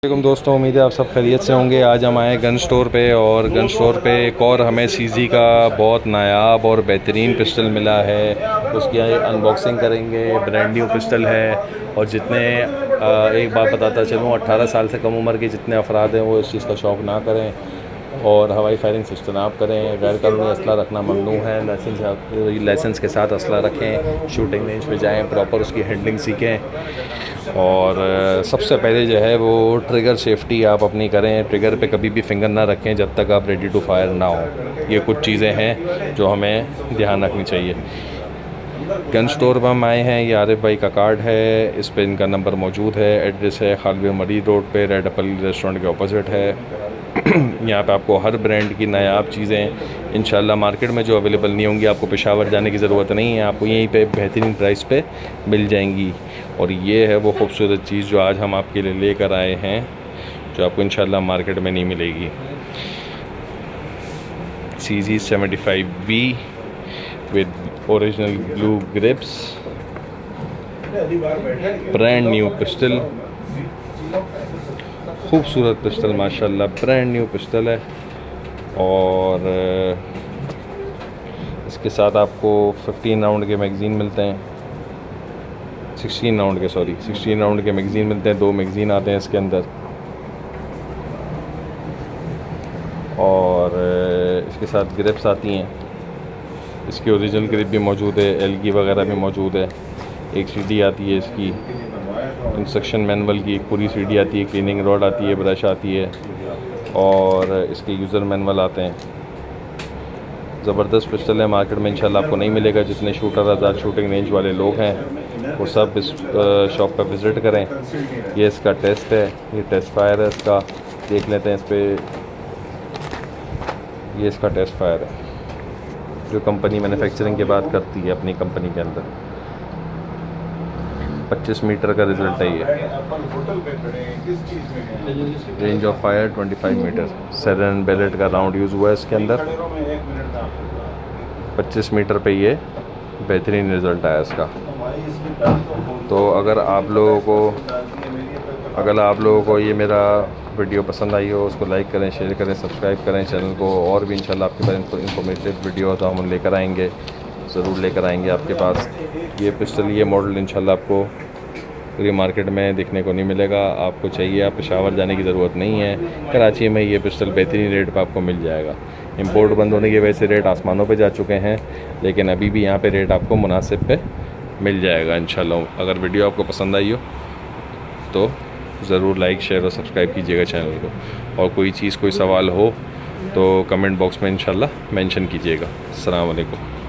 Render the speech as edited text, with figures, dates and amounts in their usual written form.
वालेकुम दोस्तों, उम्मीद है आप सब खैरियत से होंगे। आज हम आए गन स्टोर पे और गन स्टोर पे एक और हमें सीजी का बहुत नायाब और बेहतरीन पिस्टल मिला है। उसकी अनबॉक्सिंग करेंगे। ब्रांड न्यू पिस्टल है और जितने एक बात बताता चलूँ, 18 साल से कम उम्र के जितने अफराद हैं वो इस चीज़ का शौक़ ना करें और हवाई फायरिंग से इज्तनाब करें। गैर कानूनी असला रखना ममनू है। लाइसेंस के साथ असला रखें। शूटिंग रेंज पे जाएं, प्रॉपर उसकी हैंडलिंग सीखें और सबसे पहले जो है वो ट्रिगर सेफ्टी आप अपनी करें। ट्रिगर पे कभी भी फिंगर ना रखें जब तक आप रेडी टू फायर ना हो। ये कुछ चीज़ें हैं जो हमें ध्यान रखनी चाहिए। गन स्टोर पर हम आए हैं। ये आरिफ भाई का कार्ड है, इस पे इनका नंबर मौजूद है। एड्रेस है खालिद मरीद रोड पे, रेड एप्पल रेस्टोरेंट के ऑपोजिट है। यहाँ पे आपको हर ब्रांड की नायाब चीज़ें इंशाल्लाह मार्केट में जो अवेलेबल नहीं होंगी, आपको पेशावर जाने की ज़रूरत नहीं है, आपको यहीं पे बेहतरीन प्राइस पे मिल जाएंगी। और ये है वो खूबसूरत चीज़ जो आज हम आपके लिए लेकर आए हैं, जो आपको इंशाल्लाह मार्केट में नहीं मिलेगी। CZ 75V with original blue grips, brand new pistol, खूबसूरत पिस्टल माशाल्लाह, ब्रांड न्यू पिस्टल है। और इसके साथ आपको 15 राउंड के मैगज़ीन मिलते हैं, 16 राउंड के मैगज़ीन मिलते हैं। 2 मैगज़ीन आते हैं इसके अंदर। और इसके साथ ग्रिप्स आती हैं। इसकी ओरिजिनल ग्रिप भी मौजूद है, एलगी वगैरह भी मौजूद है। एक CD आती है इसकी, इंस्ट्रक्शन मैनुअल की एक पूरी CD आती है, क्लीनिंग रॉड आती है, ब्रश आती है और इसके यूज़र मैनुअल आते हैं। ज़बरदस्त पिस्टल है, मार्केट में इंशाल्लाह आपको नहीं मिलेगा। जितने शूटर आज़ाद शूटिंग रेंज वाले लोग हैं वो सब इस शॉप पर विज़िट करें। ये इसका टेस्ट है, ये टेस्ट फायर है इसका, देख लेते हैं इस पर। ये इसका टेस्ट फायर है जो कंपनी मैन्युफैक्चरिंग के बाद करती है अपनी कंपनी के अंदर। 25 मीटर का रिज़ल्ट है ये। Range of fire 25 metre. सेरन बेलेट का राउंड यूज़ हुआ है इसके अंदर। 25 मीटर पे ये बेहतरीन रिज़ल्ट आया इसका। तो अगर आप लोगों को ये मेरा वीडियो पसंद आई हो, उसको लाइक करें, शेयर करें, सब्सक्राइब करें चैनल को। और भी इंशाल्लाह आपके पास इंफॉर्मेटिव वीडियो तो हम लेकर आएंगे, ज़रूर लेकर आएंगे आपके पास। ये पिस्टल, ये मॉडल इंशाल्लाह आपको पूरी मार्केट में देखने को नहीं मिलेगा। आपको चाहिए, आप पेशावर जाने की ज़रूरत नहीं है। कराची में ये पिस्टल बेहतरीन रेट पर आपको मिल जाएगा। इंपोर्ट बंद होने की वजह से रेट आसमानों पे जा चुके हैं, लेकिन अभी भी यहाँ पे रेट आपको मुनासिब पे मिल जाएगा इंशाल्लाह। अगर वीडियो आपको पसंद आई हो तो ज़रूर लाइक, शेयर और सब्सक्राइब कीजिएगा चैनल को। और कोई चीज़, कोई सवाल हो तो कमेंट बॉक्स में इंशाल्लाह मेंशन कीजिएगा। अस्सलाम वालेकुम।